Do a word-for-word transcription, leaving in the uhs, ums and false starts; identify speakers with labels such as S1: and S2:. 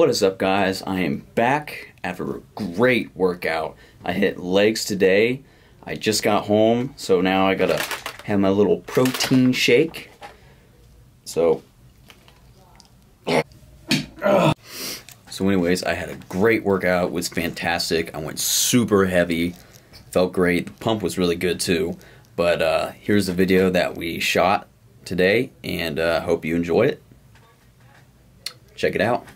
S1: What is up, guys? I am back after a great workout. I hit legs today. I just got home, so now I gotta have my little protein shake. So, so anyways, I had a great workout. It was fantastic. I went super heavy. Felt great. The pump was really good too. But uh, here's the video that we shot today, and uh, hope you enjoy it. Check it out.